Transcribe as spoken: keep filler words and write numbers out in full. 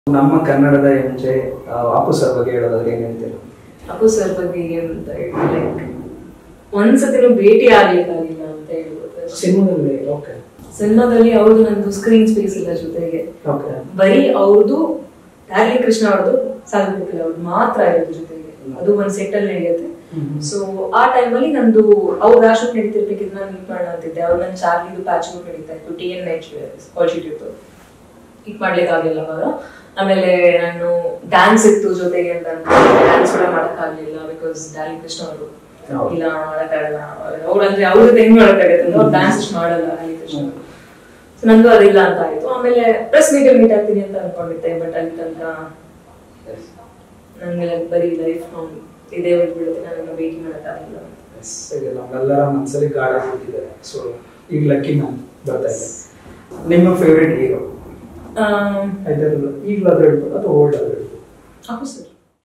ನಮ್ಮ ಕನ್ನಡದ MJ Appu sir ಬಗ್ಗೆ ಹೇಳೋದಾದ್ರೆ ಏನ್ ಹೇಳ್ತೀರಾ? ಅಪ್ಪು ಸರ್ ಬಗ್ಗೆ ಅಂತ ಲೈಕ್ ಒಂದ್ಸತಿನೂ ಭೇಟಿ ಆಗ್ಲಿಕ್ಕಾಗಿಲ್ಲ ಅಂತ ಹೇಳ್ಬೋದು. ಸಿನಿಮಾದಲ್ಲಿ ಓಕೆ ಸಿನಿಮಾದಲ್ಲಿ ಅವ್ರದ್ದು ನಂದು ಸ್ಕ್ರೀನ್ ಸ್ಪೇಸ್ ಇಲ್ಲ ಜೊತೆಗೆ. ಬರೀ ಅವ್ರದ್ದು ಧಾರ್ಲಿ ಕೃಷ್ಣ ಅವ್ರದ್ದು ಸಾಧುಪುಕ್ಲ ಅವ್ರದ್ದು ಮಾತ್ರ ಇರೋದು ಜೊತೆಗೆ. ಅದು ಒಂದ್ ಸೆಟ್ ಅಲ್ಲಿ ನಡೆಯುತ್ತೆ. ಸೊ ಆ ಟೈಮ್ ಅಲ್ಲಿ ನಂದು ಅವ್ರ ರಾಷ್ಟ್ರ ನಡೀತಿರ್ಬೇಕಿದ್ ನಾನು ಮೀಟ್ ಮಾಡೋಣ ಅಂತಿದ್ದೆ. ಅವ್ರು ನನ್ನ ಚಾರ್ಲಿದು ಪ್ಯಾಚ್ ವರ್ಕ್ ನಡೀತಾ ಇತ್ತು. T N night call sheet ಇತ್ತು. ಮೀಟ್ ಮಾಡ್ಲಿಕ್ಕೆ ಆಗಿಲ್ಲ ಅವಾಗ. ಆಮೇಲೆ ನಾನು ಡ್ಯಾನ್ಸ್ ಇತ್ತು ಜೊತೆಗೆ ಅಂತ ಡ್ಯಾನ್ಸ್ ಕೂಡ ಮಾಡಕ್ ಆಗ್ಲಿಲ್ಲ ಬಿಕಾಸ್ ಧಾರ್ಲಿ ಕೃಷ್ಣ ಅವರು ಇಲ್ಲ ಮಾಡಕ್ಕಾಗಲ್ಲ ಅವ್ರಂದ್ರೆ ಅವ್ರ ಜೊತೆ ಹೆಂಗ್ ಮಾಡಕ್ಕಾಗತ್ತೆ ಅವ್ರು ಡ್ಯಾನ್ಸ್ ಇಷ್ಟು ಮಾಡಲ್ಲ ಧಾರ್ಲಿ ಕೃಷ್ಣ. ಸೊ ನಂದು ಅದಿಲ್ಲ ಅಂತ ಆಯ್ತು. ಆಮೇಲೆ ಪ್ರೆಸ್ ಮೀಟ್ ಮೀಟ್ ಆಗ್ತೀನಿ ಅಂತ ಅನ್ಕೊಂಡಿದ್ದೆ. ಬಟ್ ಅಲ್ಲಿ ತನಕ ನನ್ಗೆ ಬರೀ ಲೈಫ್ ಲಾಂಗ್ ಇದೇ ಬಿಡುತ್ತೆ. ನಾನು ಭೇಟಿ ಮಾಡಕ್ಕಾಗಿಲ್ಲ. ನಮ್ಮೆಲ್ಲರ ಮನಸ್ಸಲ್ಲಿ ಗಾಢ ಕೂತಿದ್ದಾರೆ. ಸೊ ಈಗ ಲಕ್ಕಿ ಮ್ಯಾನ್ ಬರ್ತಾ ಇದೆ. ನಿಮ್ಮ ಫೇವ್ರೆಟ್ ಹೀರೋ ಈಗಲಾದ್ರೂ ಹೇಳ್ಬೋದು ಅಥವಾ ಓಲ್ಡ್ ಆದ್ರೂ ಹೇಳ್ಬೋದು? ಅಪ್ಪು ಸರ್.